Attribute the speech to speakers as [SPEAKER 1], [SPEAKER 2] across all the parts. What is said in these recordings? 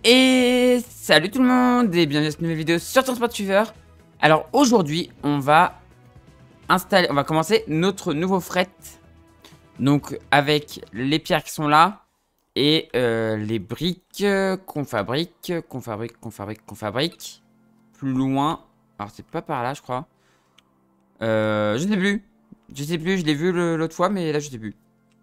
[SPEAKER 1] Et salut tout le monde et bienvenue dans cette nouvelle vidéo sur Transport Suiveur. Alors aujourd'hui on va commencer notre nouveau fret. Donc avec les pierres qui sont là et les briques qu'on fabrique. Plus loin. Alors c'est pas par là je crois. Je sais plus. Je l'ai vu l'autre fois mais là je sais plus.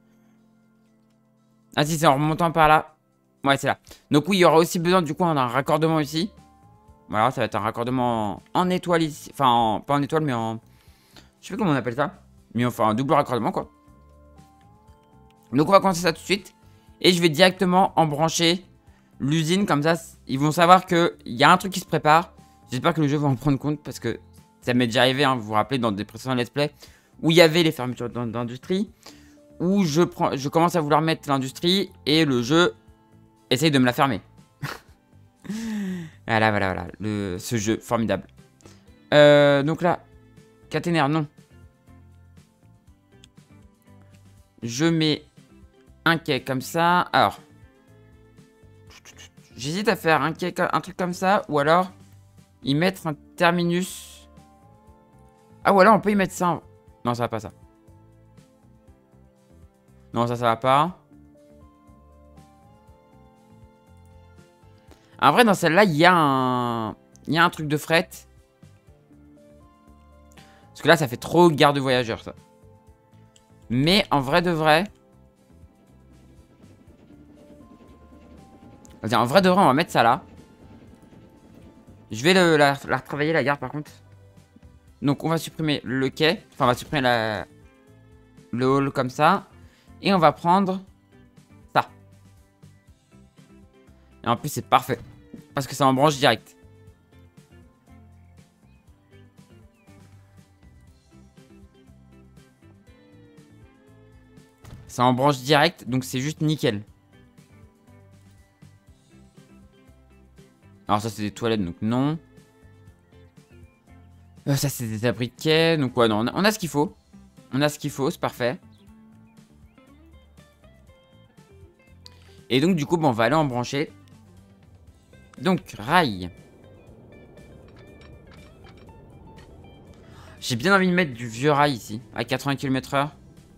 [SPEAKER 1] Ah si c'est en remontant par là. Ouais c'est là. Donc oui il y aura aussi besoin du coup d'un raccordement ici. Voilà, ça va être un raccordement en étoile ici. Enfin, pas en étoile, mais en... Je sais pas comment on appelle ça. Mais enfin, un double raccordement, quoi. Donc, on va commencer ça tout de suite. Et je vais directement embrancher l'usine. Comme ça, ils vont savoir qu'il y a un truc qui se prépare. J'espère que le jeu va en prendre compte. Parce que ça m'est déjà arrivé, hein, vous vous rappelez, dans des précédents let's play. Où il y avait les fermetures d'industrie. Où je commence à vouloir mettre l'industrie. Et le jeu essaye de me la fermer. Voilà. Ce jeu formidable. Donc là, caténaire, non. Je mets un quai comme ça. Alors, j'hésite à faire un truc comme ça. Ou alors, y mettre un terminus. Ah, ou alors on peut y mettre ça. Non, ça va pas ça. Non, ça va pas. En vrai, dans celle-là, il y a un truc de fret. Parce que là, ça fait trop gare de voyageurs, ça. Mais en vrai de vrai... En vrai de vrai, on va mettre ça là. Je vais la retravailler, la gare, par contre. Donc, on va supprimer le quai. Enfin, on va supprimer le hall comme ça. Et on va prendre ça. Et en plus, c'est parfait. Parce que ça en branche direct. Ça en branche direct, donc c'est juste nickel. Alors ça, c'est des toilettes, donc non. Ça, c'est des abris de quai. Donc ouais, non, on a ce qu'il faut. On a ce qu'il faut, c'est parfait. Et donc, du coup, bon, on va aller en brancher. Donc, rail. J'ai bien envie de mettre du vieux rail ici, à 80 km/h.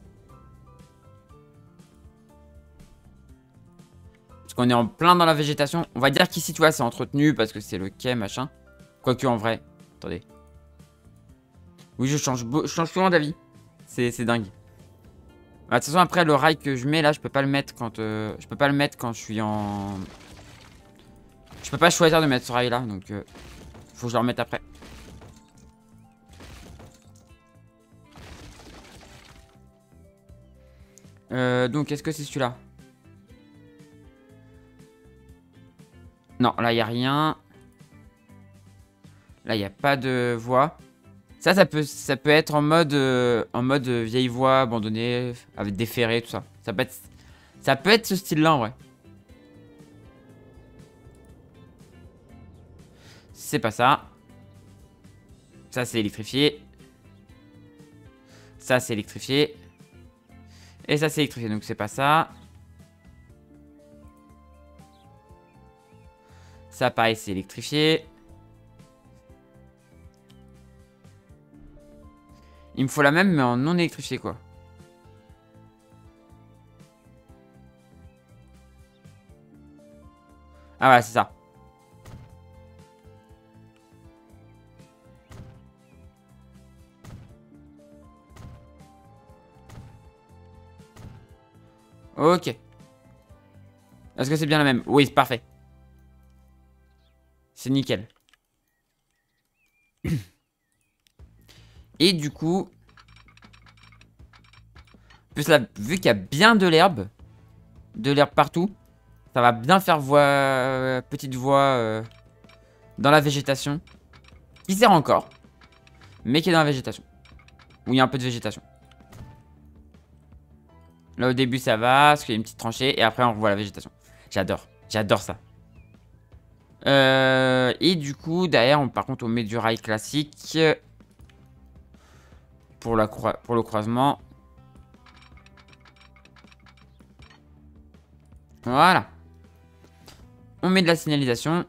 [SPEAKER 1] Parce qu'on est en plein dans la végétation. On va dire qu'ici, tu vois, c'est entretenu parce que c'est le quai, machin. Quoique, en vrai. Attendez. Oui, je change souvent d'avis. C'est dingue. Bah, de toute façon, après, le rail que je mets là, je peux pas le mettre quand je peux pas le mettre quand je suis en... Je peux pas choisir de mettre ce rail là, donc faut que je le remette après. Donc, est-ce que c'est celui-là? Non, là, il n'y a rien. Là, il n'y a pas de voie. Ça peut être en mode vieille voie abandonnée, avec des ferrés, tout ça. Ça peut être ce style-là, en vrai. C'est pas ça. Ça, c'est électrifié. Ça, c'est électrifié. Et ça, c'est électrifié, donc c'est pas ça. Ça, pareil, c'est électrifié. Il me faut la même, mais en non électrifié, quoi. Ah ouais, c'est ça. Ok. Est-ce que c'est bien la même? Oui, c'est parfait. C'est nickel. Et du coup... En plus là, vu qu'il y a bien de l'herbe partout, ça va bien faire petite voie dans la végétation. Qui sert encore, mais qui est dans la végétation. Où il y a un peu de végétation. Là au début ça va, parce qu'il y a une petite tranchée, et après on revoit la végétation. J'adore ça. Et du coup, derrière, par contre, on met du rail classique. Pour le croisement. Voilà. On met de la signalisation.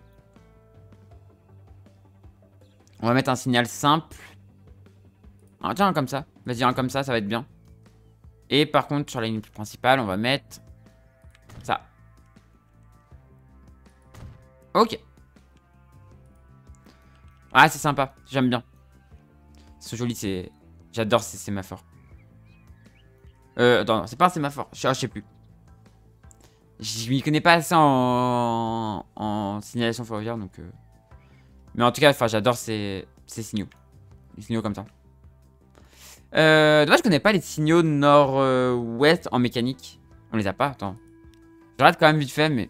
[SPEAKER 1] On va mettre un signal simple. Ah, tiens, un comme ça. Vas-y, un comme ça va être bien. Et par contre, sur la ligne principale, on va mettre ça. Ok. Ah, c'est sympa. J'aime bien. C'est joli, c'est... J'adore ces sémaphores. Attends, c'est pas un sémaphore. Je sais plus. Je m'y connais pas assez en signalisation ferroviaire, donc... Mais en tout cas, enfin, j'adore ces signaux. Les signaux comme ça. Dommage, je connais pas les signaux nord-ouest en mécanique. On les a pas, attends. Je regarde quand même vite fait, mais...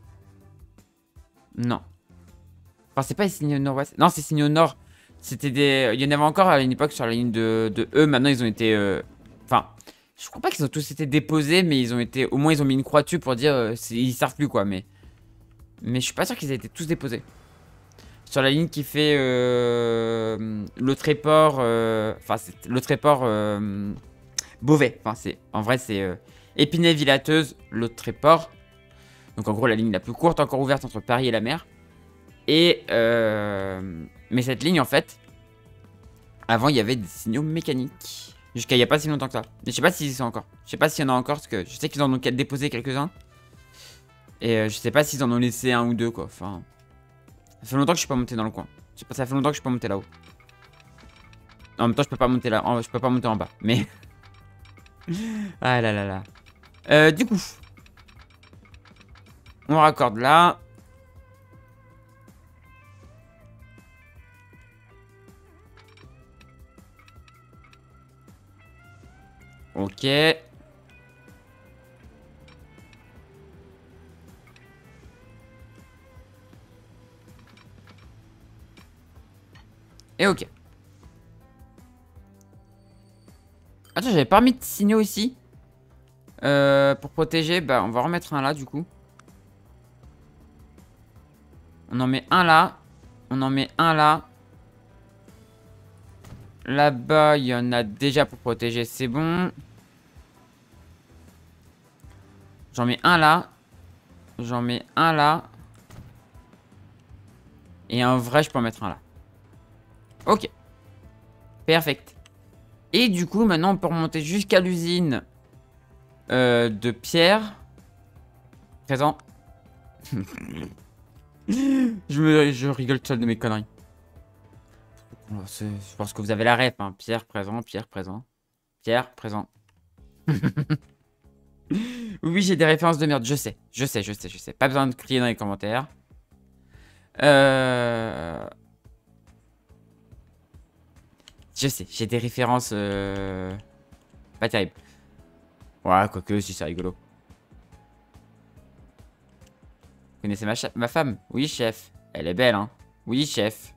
[SPEAKER 1] Non. Enfin, c'est pas les signaux nord-ouest. Non, c'est signaux nord. C'était des... Il y en avait encore à une époque sur la ligne de E. Maintenant, ils ont été... Enfin, je crois pas qu'ils ont tous été déposés, mais ils ont été... Au moins, ils ont mis une croix dessus pour dire... ils servent plus, quoi, mais... Mais je suis pas sûr qu'ils aient été tous déposés. Sur la ligne qui fait... le Tréport... Enfin, c'est le Tréport... Beauvais. Enfin, c'est... En vrai, c'est... Épinay-Villeteuse, le Tréport. Donc, en gros, la ligne la plus courte encore ouverte entre Paris et la mer. Et... Mais cette ligne, en fait... Avant, il y avait des signaux mécaniques. Jusqu'à il n'y a pas si longtemps que ça. Mais je sais pas s'ils y sont encore. Je sais pas s'il y en a encore, parce que je sais qu'ils en ont déposé quelques-uns. Et je sais pas s'ils en ont laissé un ou deux, quoi. Enfin... Ça fait longtemps que je suis pas monté dans le coin. Je sais pas, ça fait longtemps que je suis pas monté là-haut. En même temps, je peux pas monter là. Je peux pas monter en bas. Mais... ah là là là. Du coup... On raccorde là. Ok. Et ok. Attends, j'avais pas mis de signaux ici. Pour protéger, bah on va remettre un là du coup. On en met un là. On en met un là. Là-bas, il y en a déjà pour protéger, c'est bon. J'en mets un là. J'en mets un là. Et un vrai, je peux en mettre un là. Ok. Perfect. Et du coup, maintenant, on peut remonter jusqu'à l'usine de pierre. Présent. je rigole tout seul de mes conneries. Je pense que vous avez la ref. Hein. Pierre, présent, pierre, présent. Pierre, présent. Oui, j'ai des références de merde. Je sais. Je sais. Pas besoin de crier dans les commentaires. Je sais, j'ai des références pas terribles. Ouais, quoique, si c'est rigolo. Vous connaissez ma femme? Oui, chef. Elle est belle, hein? Oui, chef.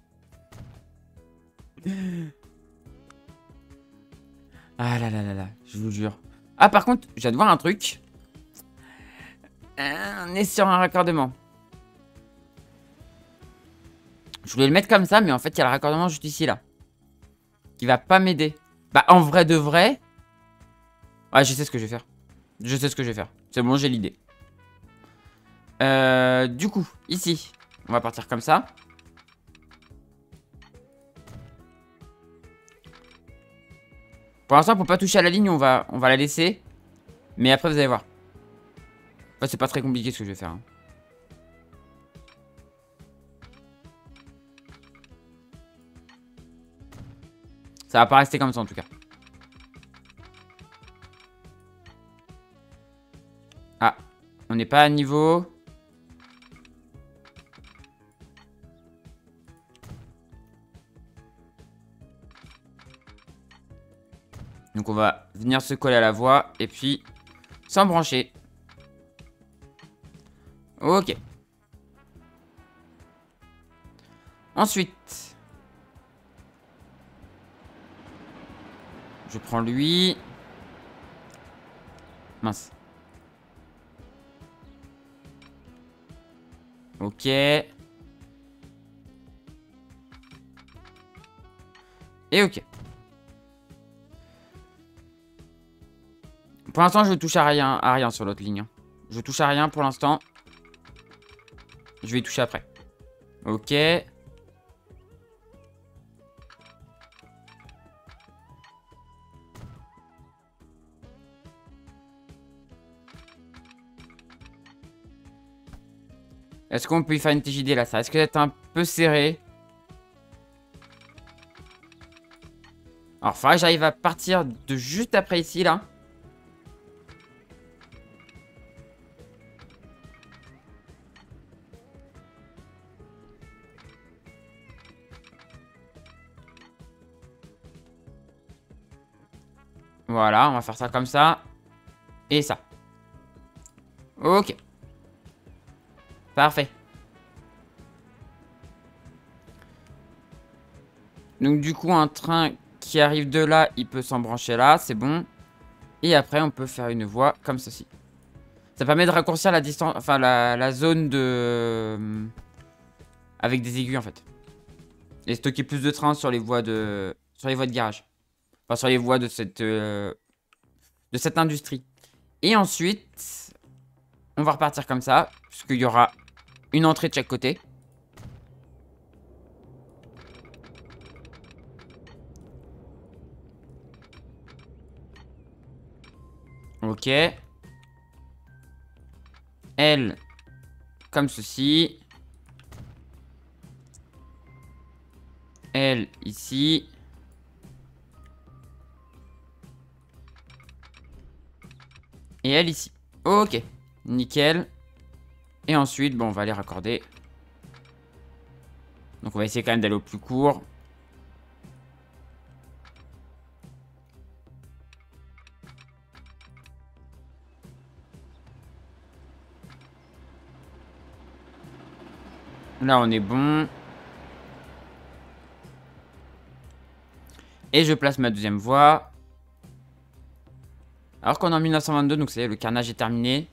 [SPEAKER 1] Ah là là là là, je vous jure. Ah, par contre, je viens de voir un truc. On est sur un raccordement. Je voulais le mettre comme ça, mais en fait, il y a le raccordement juste ici, là. Qui va pas m'aider. Bah, en vrai de vrai... Ouais, je sais ce que je vais faire. Je sais ce que je vais faire. C'est bon, j'ai l'idée. Du coup, ici, on va partir comme ça. Pour l'instant, pour pas toucher à la ligne, on va la laisser. Mais après, vous allez voir. Enfin, c'est pas très compliqué ce que je vais faire. Hein. Ça va pas rester comme ça en tout cas. Ah, on n'est pas à niveau. Donc on va venir se coller à la voie et puis s'en brancher. Ok. Ensuite, je prends lui. Mince. Ok. Et ok. Pour l'instant, je touche à rien sur l'autre ligne. Je touche à rien pour l'instant. Je vais y toucher après. Ok. Est-ce qu'on peut y faire une TJD là? Ça risque d'être un peu serré. Alors, il faudra que j'arrive à partir de juste après ici, là. Voilà, on va faire ça comme ça. Et ça. Ok. Parfait. Donc du coup, un train qui arrive de là, il peut s'embrancher là, c'est bon. Et après, on peut faire une voie comme ceci. Ça permet de raccourcir la distance, enfin la zone de... avec des aiguilles en fait. Et stocker plus de trains sur les voies de garage. Enfin, sur les voies de cette industrie. Et ensuite, on va repartir comme ça, puisqu'il y aura une entrée de chaque côté. Ok. Elle, comme ceci. Elle, ici. Et elle, ici. Ok. Nickel. Et ensuite, bon, on va les raccorder. Donc, on va essayer quand même d'aller au plus court. Là, on est bon. Et je place ma deuxième voie. Alors qu'on est en 1922, donc c'est le carnage est terminé.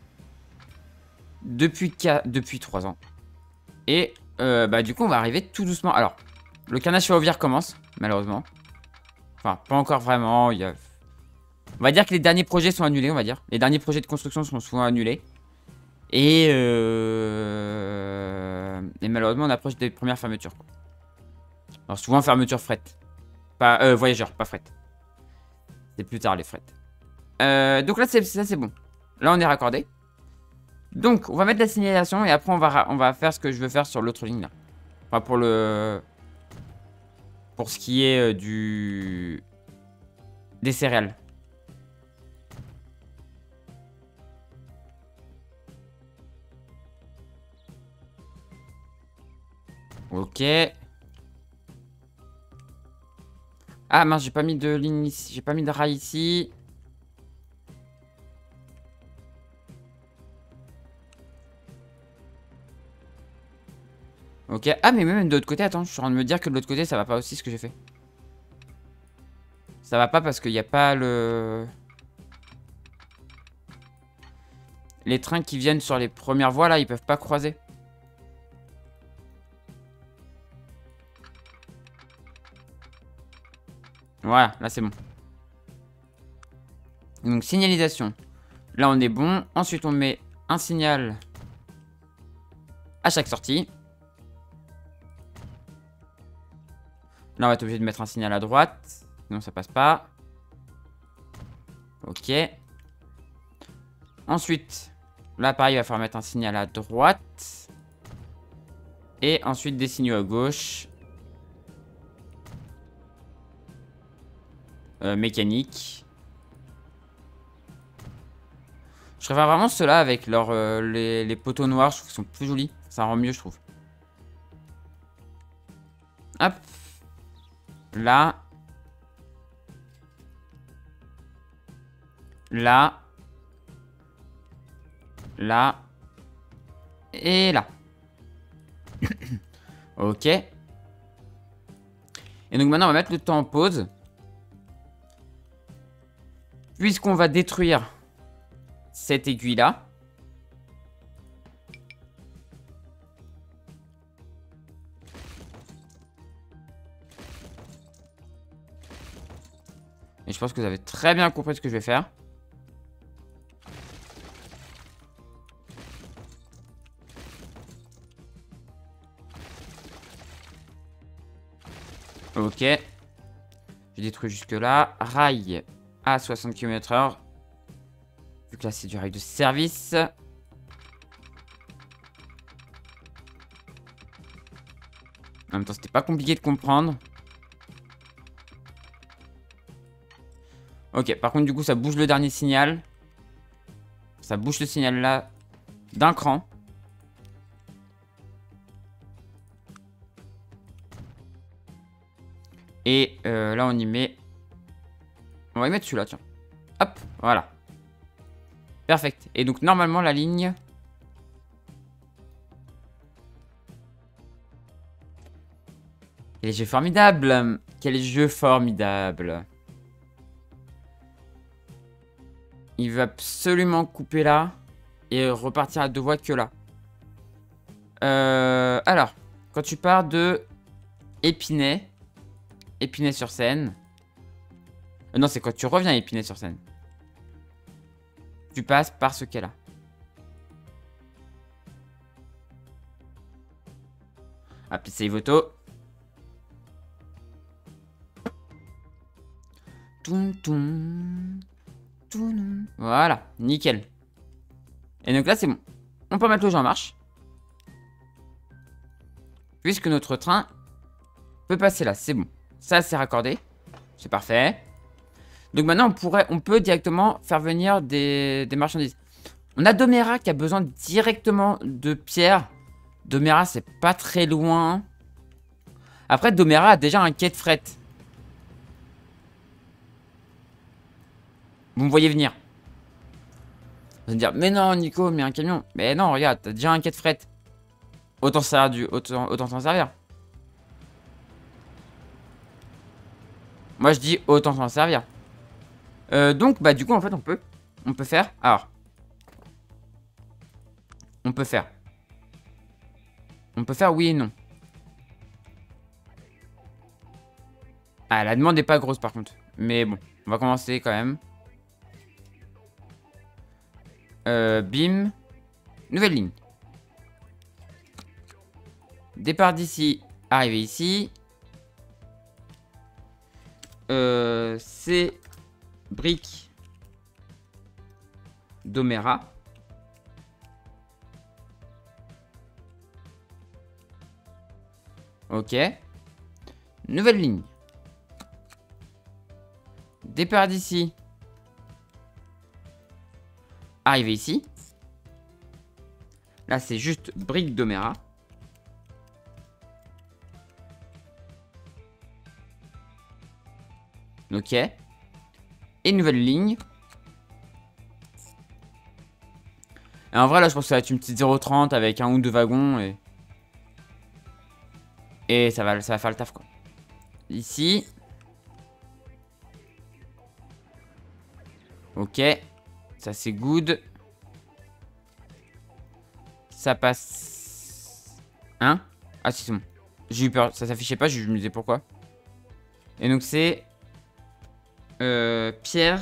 [SPEAKER 1] Depuis 3 ans. Et bah du coup, on va arriver tout doucement. Alors, le carnage ferroviaire commence, malheureusement. Enfin, pas encore vraiment. On va dire que les derniers projets sont annulés, on va dire. Les derniers projets de construction sont souvent annulés. Et malheureusement, on approche des premières fermetures. Alors, souvent, fermeture fret. Pas voyageurs, pas fret. C'est plus tard, les frets. Donc là, c'est bon. Là, on est raccordé. Donc, on va mettre la signalisation et après, on va faire ce que je veux faire sur l'autre ligne là. Enfin, pour ce qui est des céréales. Ok. Ah mince, j'ai pas mis de ligne ici. J'ai pas mis de rail ici. Ok. Ah, mais même de l'autre côté, attends, je suis en train de me dire que de l'autre côté, ça va pas aussi ce que j'ai fait. Ça va pas parce qu'il n'y a pas le... Les trains qui viennent sur les premières voies, là, ils peuvent pas croiser. Voilà, là, c'est bon. Donc, signalisation. Là, on est bon. Ensuite, on met un signal à chaque sortie. Là, on va être obligé de mettre un signal à droite. Sinon, ça passe pas. Ok. Ensuite, là, pareil, il va falloir mettre un signal à droite. Et ensuite, des signaux à gauche. Mécanique. Je préfère vraiment ceux-là avec les poteaux noirs. Je trouve qu'ils sont plus jolis. Ça rend mieux, je trouve. Hop. Là. Là. Là. Et là. Ok. Et donc maintenant, on va mettre le temps en pause. Puisqu'on va détruire cette aiguille-là. Et je pense que vous avez très bien compris ce que je vais faire. Ok. J'ai détruit jusque là. Rail à 60 km/h. Vu que là, c'est du rail de service. En même temps, c'était pas compliqué de comprendre. Ok, par contre, du coup, ça bouge le dernier signal. Ça bouge le signal là d'un cran. Et là, on y met... On va y mettre celui-là, tiens. Hop, voilà. Perfect. Et donc, normalement, la ligne... Quel jeu formidable! Quel jeu formidable! Il veut absolument couper là et repartir à 2 voies que là. Alors, quand tu pars de Épinay, Épinay-sur-Seine. Non, c'est quand tu reviens à Épinay-sur-Seine. Tu passes par ce quai-là. Appli save auto. Toum, toum. Voilà, nickel. Et donc là, c'est bon. On peut mettre le jeu en marche. Puisque notre train peut passer là, c'est bon. Ça, c'est raccordé. C'est parfait. Donc maintenant, on peut directement faire venir des marchandises. On a Doméra qui a besoin directement de pierre. Doméra, c'est pas très loin. Après, Doméra a déjà un quai de fret. Vous me voyez venir. Vous allez me dire, mais non, Nico, mais un camion. Mais non, regarde, t'as déjà un quai de fret. Autant s'en servir. Moi, je dis autant s'en servir. Donc, bah, du coup, en fait, on peut faire. Alors. On peut faire oui et non. Ah, la demande n'est pas grosse, par contre. Mais bon, on va commencer quand même. Bim. Nouvelle ligne. Départ d'ici. Arrivé ici. C'est brique Doméra. Ok. Nouvelle ligne. Départ d'ici. Arrivé ici. Là, c'est juste brique Doméra. Ok. Et nouvelle ligne. Et en vrai, là, je pense que ça va être une petite 0,30 avec un ou deux wagons. Et ça va faire le taf, quoi. Ici. Ok. Ça, c'est good. Ça passe... Hein? Ah, si, c'est bon. J'ai eu peur. Ça s'affichait pas, je me disais pourquoi. Et donc, c'est... Pierre...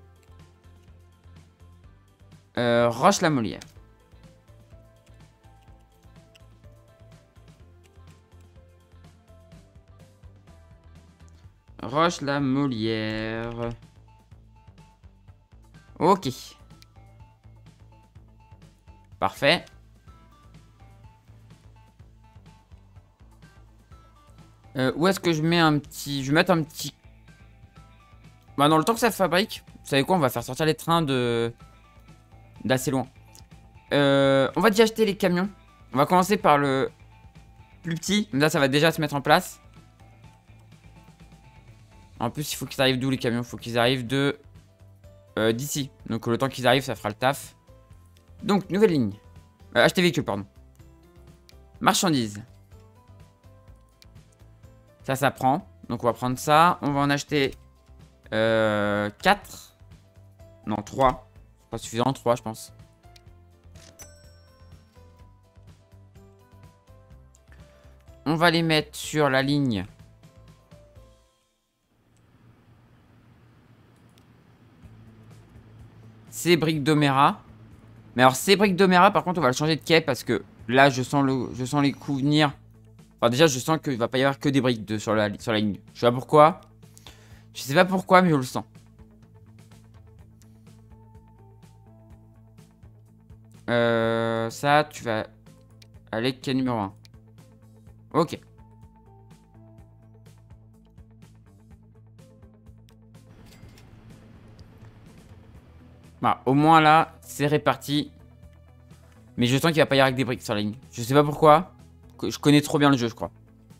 [SPEAKER 1] Roche-la-Molière. Roche-la-Molière. Ok. Parfait. Où est-ce que je mets un petit... Je vais mettre un petit... Bah, dans le temps que ça fabrique, vous savez quoi, on va faire sortir les trains d'assez loin. On va déjà acheter les camions. On va commencer par le plus petit. Là, ça va déjà se mettre en place. En plus, il faut qu'ils arrivent d'où les camions? Il faut qu'ils arrivent d'ici. Donc, le temps qu'ils arrivent, ça fera le taf. Donc, nouvelle ligne. Acheter véhicule, pardon. Marchandises. Ça prend. Donc, on va prendre ça. On va en acheter 4. Non, 3. Pas suffisant, 3, je pense. On va les mettre sur la ligne. C'est briques Doméra. Mais alors, c'est briques Doméra, par contre, on va le changer de quai parce que là, je sens les coups venir. Enfin, déjà, je sens qu'il va pas y avoir que des briques sur la ligne. Je sais pas pourquoi. Je sais pas pourquoi, mais je le sens. Ça, tu vas aller quel numéro 1? Ok. Bah, au moins là, c'est réparti. Mais je sens qu'il va pas y avoir avec des briques sur la ligne. Je sais pas pourquoi. Je connais trop bien le jeu, je crois.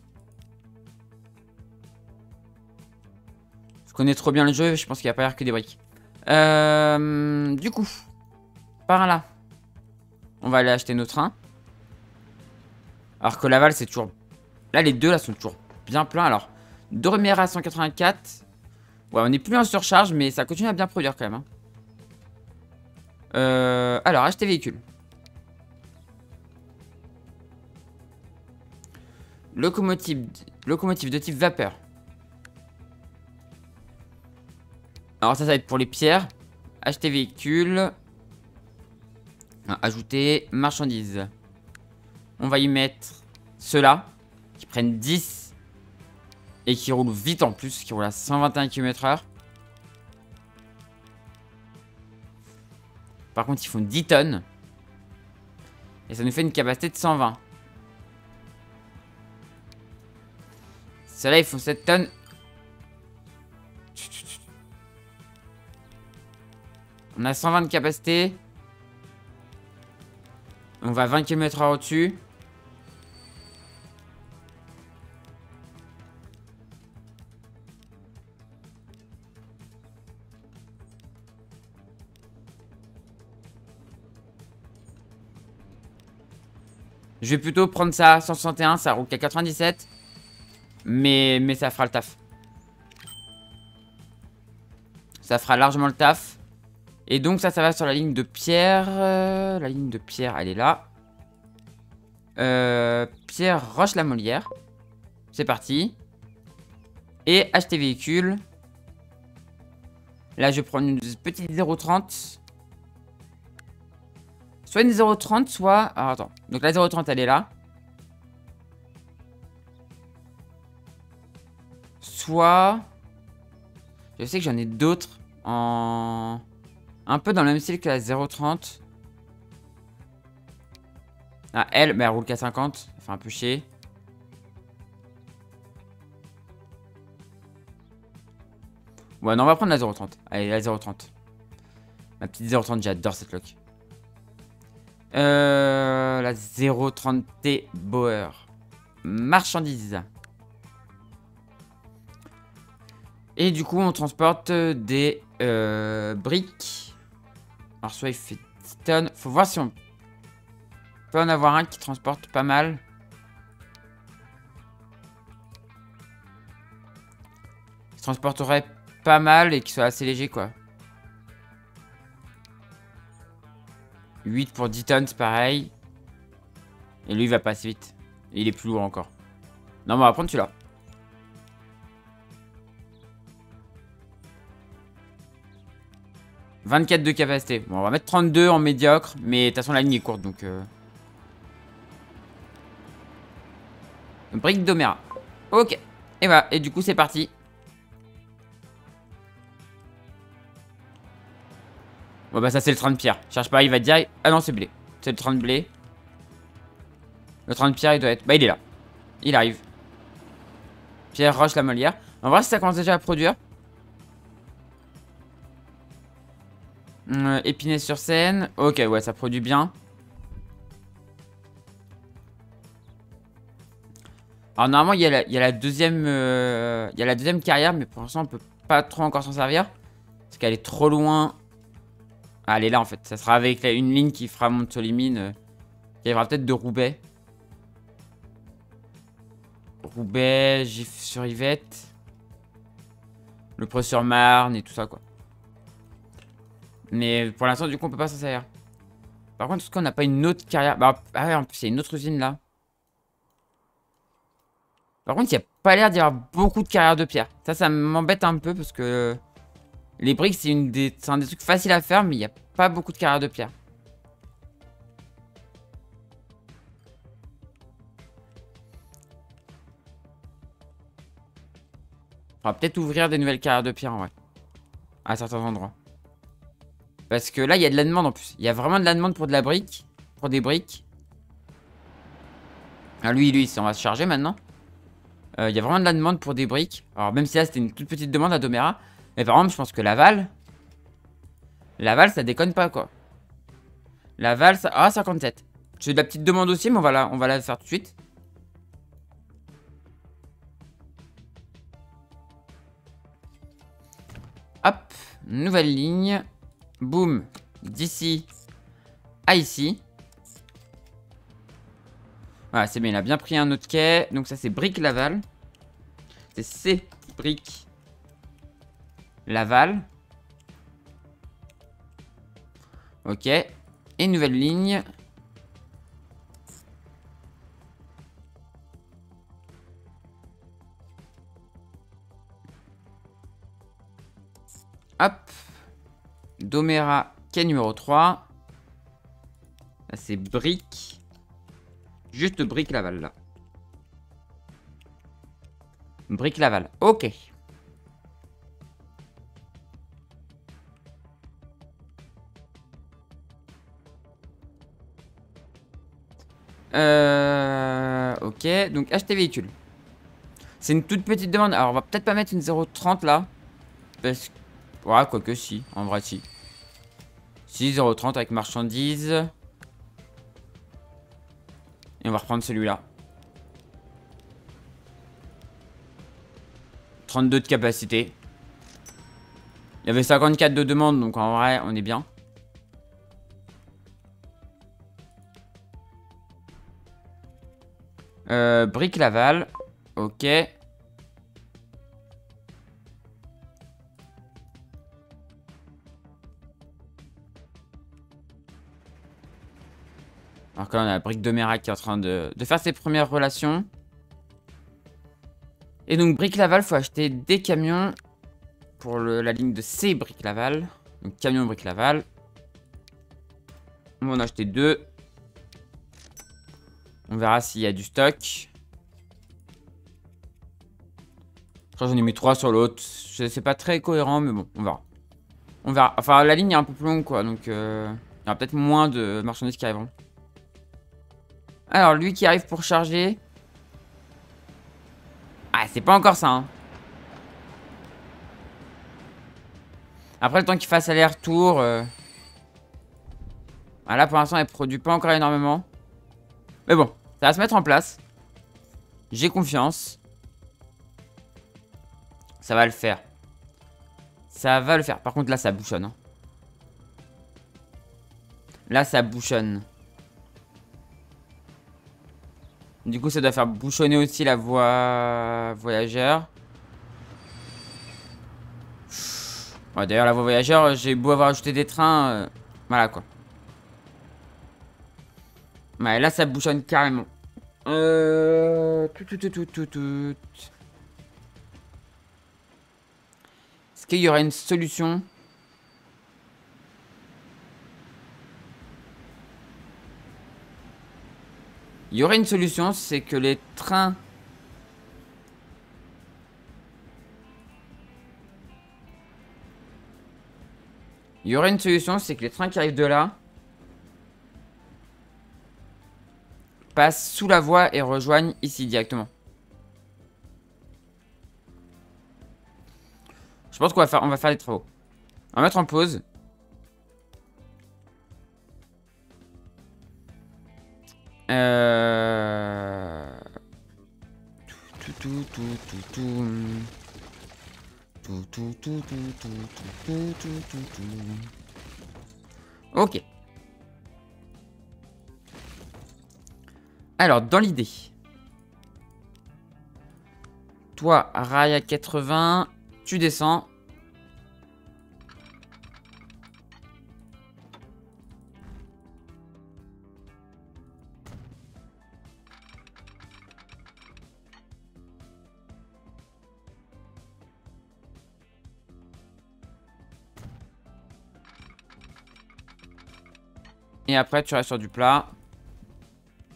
[SPEAKER 1] Je connais trop bien le jeu, je pense qu'il va pas y avoir que des briques. Du coup, par là, on va aller acheter nos trains. Alors que l'aval, c'est toujours... Là, les deux, là, sont toujours bien pleins. Alors, Dormière à 184. Ouais, on est plus en surcharge, mais ça continue à bien produire quand même. Hein. Alors, acheter véhicule. Locomotive de type vapeur. Alors ça va être pour les pierres. Acheter véhicule. Ajouter marchandises. On va y mettre ceux-là. Qui prennent 10. Et qui roulent vite en plus. Qui roulent à 121 km/h. Par contre, ils font 10 tonnes. Et ça nous fait une capacité de 120. Ceux-là, ils font 7 tonnes. On a 120 de capacité. On va 20 km/h au-dessus. Je vais plutôt prendre ça à 161, ça roule qu'à 97. Mais ça fera le taf. Ça fera largement le taf. Et donc ça va sur la ligne de pierre. La ligne de pierre, elle est là. Pierre Roche-la-Molière. C'est parti. Et acheter véhicule. Là, je vais prendre une petite 0,30. Soit une 0,30, soit... Alors, attends. Donc la 0,30, elle est là. Soit... Je sais que j'en ai d'autres en... Un peu dans le même style que la 0,30. Ah, elle, mais elle roule qu'à 50. Ça fait un peu chier. Ouais, non, on va prendre la 0,30. Allez, la 0,30. Ma petite 0,30, j'adore cette lock. La 0,30T Bauer. Marchandises. Et du coup, on transporte des briques. Alors, soit il fait 10 tonnes. Faut voir si on peut en avoir un qui transporte pas mal. Qui transporterait pas mal et qui soit assez léger, quoi. 8 pour 10 tonnes, c'est pareil. Et lui, il va pas assez vite. Et il est plus lourd encore. Non, mais on va prendre celui-là. « 24 de capacité. » Bon, on va mettre 32 en médiocre. Mais de toute façon, la ligne est courte, donc... Brique d'Omera. Ok. Et voilà. Et du coup, c'est parti. Bon, bah ça, c'est le train de pierre. Cherche pas, il va dire... Ah non, c'est blé. C'est le train de blé. Le train de pierre, il doit être... Bah, il est là. Il arrive. Pierre Roche-la-Molière. On va voir si ça commence déjà à produire. Épinay-sur-Seine. Ok, ouais, ça produit bien. Alors, normalement, il y a la deuxième... il y a la deuxième carrière, mais pour l'instant, on peut pas trop encore s'en servir. Parce qu'elle est trop loin. Ah, elle est là, en fait. Ça sera avec une ligne qui fera Montsolimine. Qui arrivera peut-être de Roubaix. Roubaix, Gif-sur-Yvette. Le Preux-sur-Marne et tout ça, quoi. Mais pour l'instant, du coup, on peut pas s'en servir. Par contre, est-ce qu'on n'a pas une autre carrière? Bah, ah ouais, en plus, il y a une autre usine là. Par contre, il n'y a pas l'air d'y avoir beaucoup de carrières de pierre. Ça m'embête un peu parce que les briques, c'est un des trucs faciles à faire, mais il n'y a pas beaucoup de carrières de pierre. On va peut-être ouvrir des nouvelles carrières de pierre en vrai. À certains endroits. Parce que là, il y a de la demande en plus. Il y a vraiment de la demande pour de la brique. Pour des briques. Ah, lui, on va se charger maintenant. Il y a vraiment de la demande pour des briques. Alors, même si là, c'était une toute petite demande à Domera. Mais par exemple, je pense que Laval, ça déconne pas, quoi. Laval, ça... Ah, 57. J'ai de la petite demande aussi, mais on va la faire tout de suite. Hop. Nouvelle ligne. Boum. D'ici à ici. Voilà, c'est bien. Il a bien pris un autre quai. Donc ça, c'est brique Laval. C'est C. Brique Laval. Ok. Et nouvelle ligne. Hop. Domera, quai numéro 3. Là, c'est brique. Juste brique Laval, là. Brique Laval. Ok. Ok, donc acheter véhicule. C'est une toute petite demande. Alors, on va peut-être pas mettre une 0,30 là. Parce que... Ouais, quoique si. En vrai, si. Si, 0,30 avec marchandises. Et on va reprendre celui-là. 32 de capacité. Il y avait 54 de demande, donc en vrai, on est bien. Brique Laval. Ok. Alors que là, on a la brique de Mérac qui est en train de faire ses premières relations. Et donc, brique Laval, faut acheter des camions pour la ligne de C, brique Laval. Donc, camion brique Laval. On va en acheter 2. On verra s'il y a du stock. Je crois que j'en ai mis 3 sur l'autre. C'est pas très cohérent, mais bon, on verra. On verra. Enfin, la ligne est un peu plus longue, quoi. Donc, il y aura peut-être moins de marchandises qui arriveront. Alors, lui qui arrive pour charger. Ah, c'est pas encore ça, hein. Après, le temps qu'il fasse aller-retour... Ah, là, pour l'instant, elle produit pas encore énormément. Mais bon, ça va se mettre en place. J'ai confiance. Ça va le faire. Ça va le faire. Par contre, là, ça bouchonne. Hein. Là, ça bouchonne. Du coup, ça doit faire bouchonner aussi la voie voyageur. Ouais, d'ailleurs, la voie voyageur, j'ai beau avoir ajouté des trains. Voilà, quoi. Ouais, là, ça bouchonne carrément. Est-ce qu'il y aurait une solution? Il y aurait une solution, c'est que les trains... Il y aurait une solution, c'est que les trains qui arrivent de là... passent sous la voie et rejoignent ici directement. Je pense qu'on va faire des travaux. On va mettre en pause. Ok. Alors, dans l'idée. Toi, rail à 80, tu descends. Et après, tu restes sur du plat.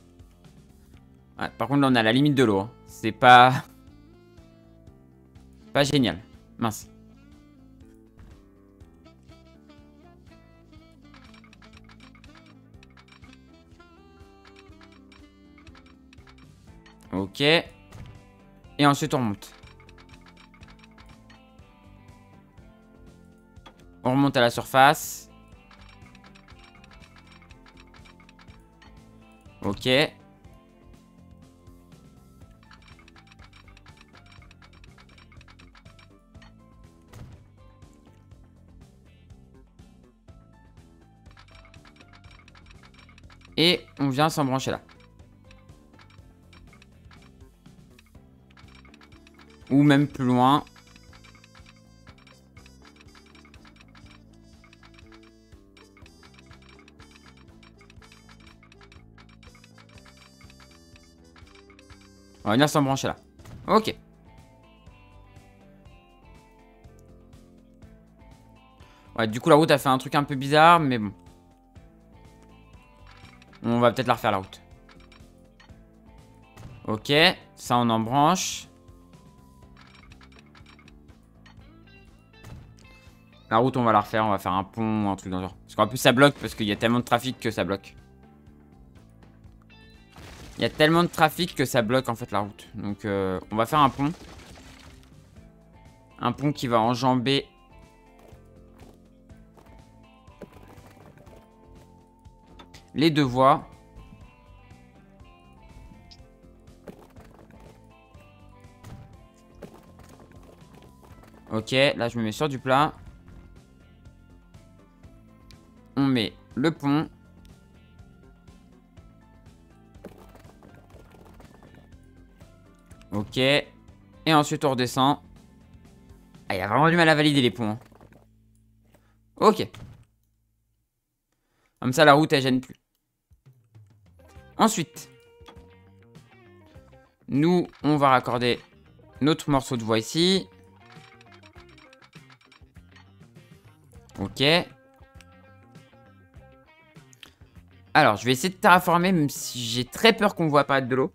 [SPEAKER 1] Ouais, par contre, là, on a la limite de l'eau. Hein. C'est pas Pas génial. Mince. Ok. Et ensuite, on remonte. On remonte à la surface. Ok. Et on vient s'embrancher là. Ou même plus loin. On va venir s'embrancher là. Ok. Ouais, du coup, la route a fait un truc un peu bizarre, mais bon. On va peut-être la refaire, la route. Ok. Ça, on embranche. La route, on va la refaire. On va faire un pont ou un truc dans le genre. Parce qu'en plus, ça bloque parce qu'il y a tellement de trafic que ça bloque. Il y a tellement de trafic que ça bloque en fait la route. Donc, on va faire un pont. Un pont qui va enjamber les deux voies. Ok, là je me mets sur du plat. On met le pont. Ok. Et ensuite on redescend. Ah, il y a vraiment du mal à valider les ponts. Hein. Ok. Comme ça la route elle gêne plus. Ensuite. Nous, on va raccorder notre morceau de voie ici. Ok. Alors, je vais essayer de terraformer, même si j'ai très peur qu'on voit apparaître de l'eau.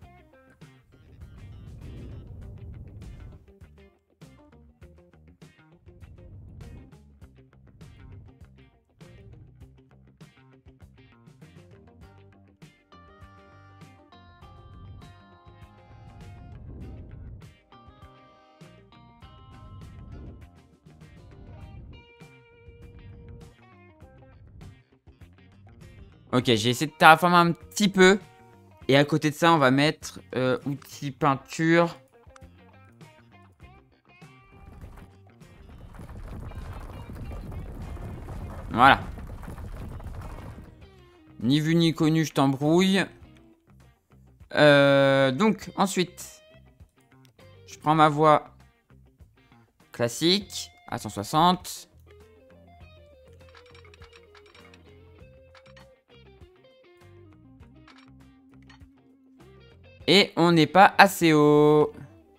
[SPEAKER 1] Ok, j'ai essayé de terraformer un petit peu. Et à côté de ça, on va mettre outil peinture. Voilà. Ni vu ni connu, je t'embrouille. Donc, ensuite, je prends ma voie classique à 160. Et on n'est pas assez haut.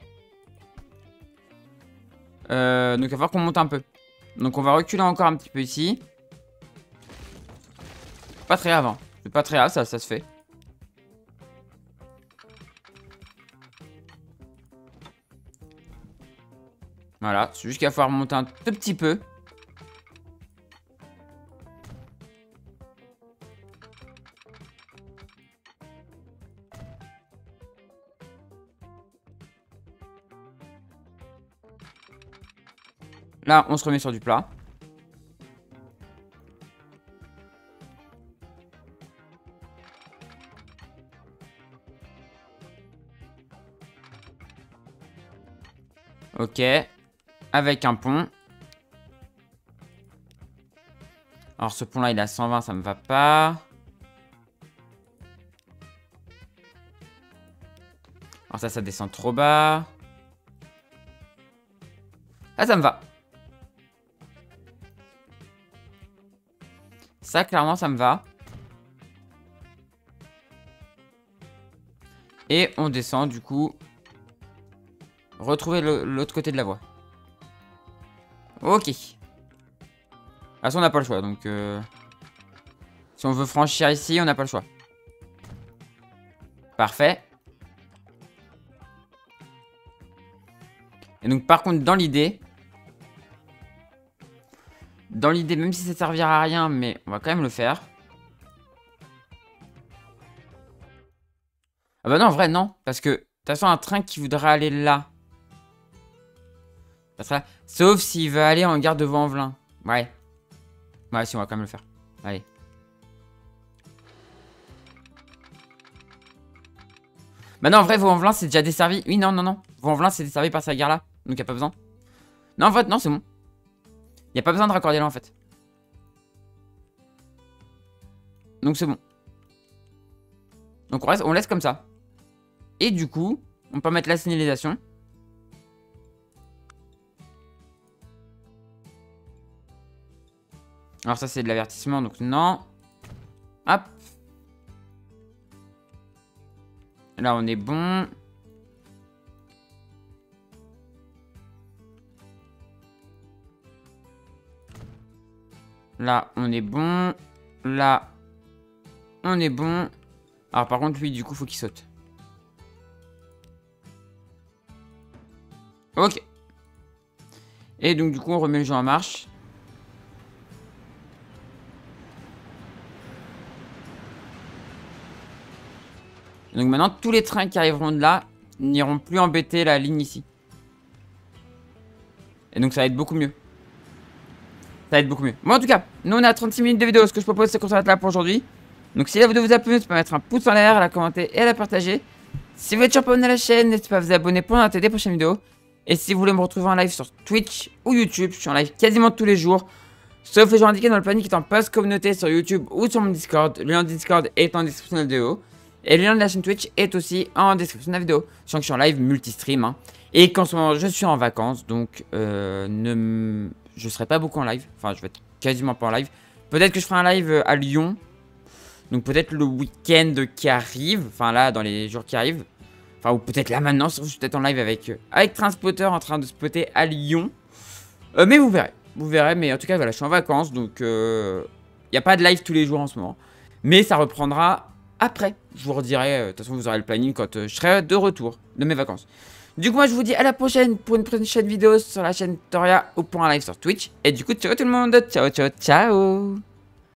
[SPEAKER 1] Donc il va falloir qu'on monte un peu. Donc on va reculer encore un petit peu ici. Pas très grave. Hein. C'est pas très grave, ça se fait. Voilà, c'est juste qu'il va falloir monter un tout petit peu. Là, on se remet sur du plat. Ok. Avec un pont. Alors ce pont là il est à 120, ça me va pas. Alors ça descend trop bas. Ah, ça me va. Ça clairement ça me va. Et on descend du coup. Retrouver l'autre côté de la voie. Ok. De toute façon on n'a pas le choix donc si on veut franchir ici on n'a pas le choix. Parfait. Et donc par contre dans l'idée, même si ça servira à rien, mais on va quand même le faire. Ah bah non, en vrai non, parce que de toute façon un train qui voudrait aller là, ça sera là. Sauf s'il veut aller en gare de Vaux-en-Velin. Ouais. Ouais, si, on va quand même le faire. Allez. Bah non, en vrai, Vaux-en-Velin, c'est déjà desservi. Oui, non, non, non. Vaux-en-Velin, c'est desservi par sa gare là. Donc, y a pas besoin. Non, en fait, non, c'est bon. Y a pas besoin de raccorder là, en fait. Donc, c'est bon. Donc, on laisse comme ça. Et du coup, on peut mettre la signalisation. Alors, ça, c'est de l'avertissement. Donc, non. Hop. Là, on est bon. Là, on est bon. Là, on est bon. Alors, par contre, lui, du coup, faut qu'il saute. Ok. Et donc, du coup, on remet le jeu en marche. Donc maintenant, tous les trains qui arriveront de là n'iront plus embêter la ligne ici. Et donc ça va être beaucoup mieux. Ça va être beaucoup mieux. Bon, en tout cas, nous on est à 36 minutes de vidéo. Ce que je propose, c'est qu'on s'arrête là pour aujourd'hui. Donc si la vidéo vous a plu, n'hésitez pas à mettre un pouce en l'air, à la commenter et à la partager. Si vous êtes toujours pas abonné à la chaîne, n'hésitez pas à vous abonner pour noter des prochaines vidéos. Et si vous voulez me retrouver en live sur Twitch ou YouTube, je suis en live quasiment tous les jours. Sauf les jours indiqués dans le planning qui est en post communauté sur YouTube ou sur mon Discord. Le lien de Discord est en description de la vidéo. Et le lien de la chaîne Twitch est aussi en description de la vidéo. Je sens que je suis en live multi-stream. Hein, et qu'en ce moment, je suis en vacances. Donc, je serai pas beaucoup en live. Enfin, je vais être quasiment pas en live. Peut-être que je ferai un live à Lyon. Donc, peut-être le week-end qui arrive. Enfin, là, dans les jours qui arrivent. Enfin, ou peut-être là maintenant. Je suis peut-être en live avec Trainspotter en train de spotter à Lyon. Mais vous verrez. Vous verrez. Mais en tout cas, voilà, je suis en vacances. Donc, il n'y a pas de live tous les jours en ce moment. Mais ça reprendra après. Je vous redirai, de toute façon vous aurez le planning quand je serai de retour de mes vacances. Du coup moi je vous dis à la prochaine pour une prochaine vidéo sur la chaîne Toria ou pour un live sur Twitch. Et du coup ciao tout le monde, ciao ciao ciao.